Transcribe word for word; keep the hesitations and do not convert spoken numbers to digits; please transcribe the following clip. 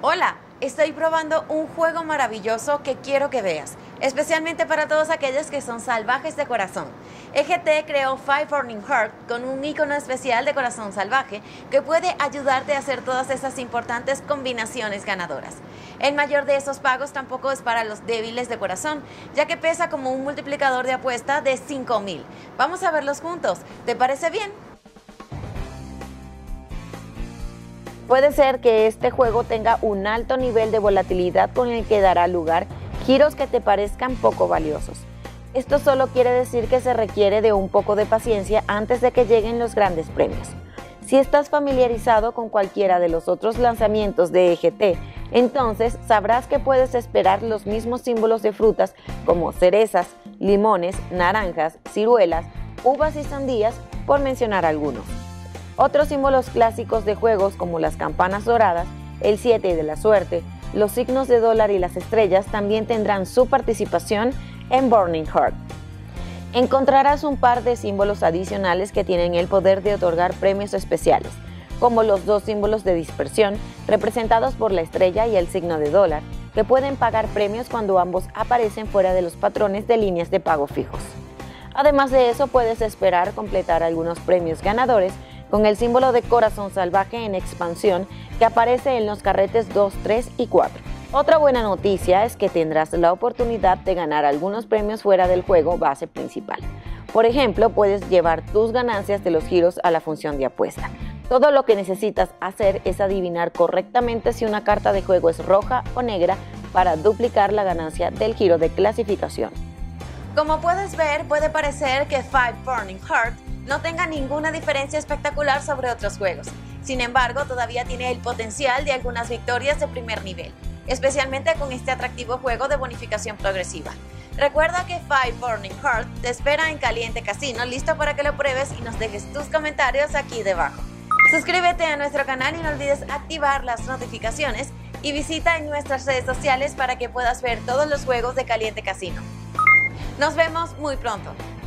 Hola, estoy probando un juego maravilloso que quiero que veas, especialmente para todos aquellos que son salvajes de corazón. E G T creó Five Burning Heart con un icono especial de corazón salvaje que puede ayudarte a hacer todas esas importantes combinaciones ganadoras. El mayor de esos pagos tampoco es para los débiles de corazón, ya que pesa como un multiplicador de apuesta de cinco mil. Vamos a verlos juntos, ¿te parece bien? Puede ser que este juego tenga un alto nivel de volatilidad con el que dará lugar giros que te parezcan poco valiosos. Esto solo quiere decir que se requiere de un poco de paciencia antes de que lleguen los grandes premios. Si estás familiarizado con cualquiera de los otros lanzamientos de E G T, entonces sabrás que puedes esperar los mismos símbolos de frutas como cerezas, limones, naranjas, ciruelas, uvas y sandías, por mencionar algunos. Otros símbolos clásicos de juegos como las campanas doradas, el siete de la suerte, los signos de dólar y las estrellas también tendrán su participación en Burning Heart. Encontrarás un par de símbolos adicionales que tienen el poder de otorgar premios especiales, como los dos símbolos de dispersión representados por la estrella y el signo de dólar, que pueden pagar premios cuando ambos aparecen fuera de los patrones de líneas de pago fijos. Además de eso, puedes esperar completar algunos premios ganadores con el símbolo de corazón salvaje en expansión que aparece en los carretes dos, tres y cuatro. Otra buena noticia es que tendrás la oportunidad de ganar algunos premios fuera del juego base principal. Por ejemplo, puedes llevar tus ganancias de los giros a la función de apuesta. Todo lo que necesitas hacer es adivinar correctamente si una carta de juego es roja o negra para duplicar la ganancia del giro de clasificación. Como puedes ver, puede parecer que Five Burning Heart no tenga ninguna diferencia espectacular sobre otros juegos. Sin embargo, todavía tiene el potencial de algunas victorias de primer nivel, especialmente con este atractivo juego de bonificación progresiva. Recuerda que Five Burning Heart te espera en Caliente Casino, listo para que lo pruebes y nos dejes tus comentarios aquí debajo. Suscríbete a nuestro canal y no olvides activar las notificaciones y visita en nuestras redes sociales para que puedas ver todos los juegos de Caliente Casino. Nos vemos muy pronto.